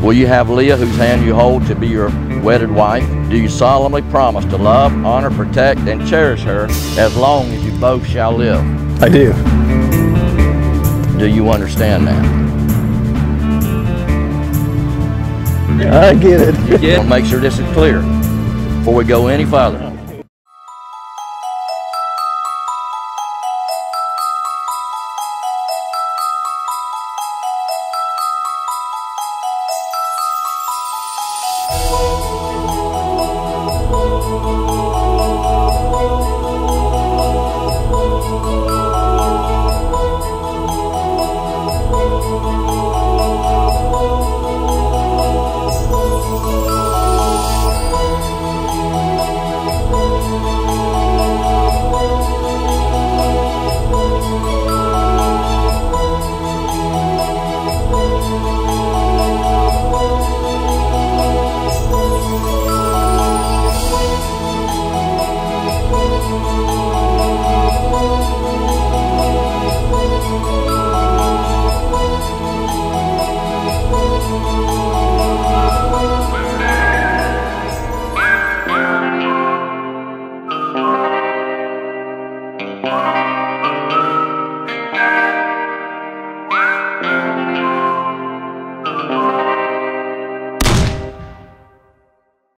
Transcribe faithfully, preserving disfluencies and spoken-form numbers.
Will you have Leah, whose hand you hold, to be your wedded wife? Do you solemnly promise to love, honor, protect, and cherish her as long as you both shall live? I do. Do you understand that? I get it. You get it? I'll make sure this is clear before we go any further. Bye.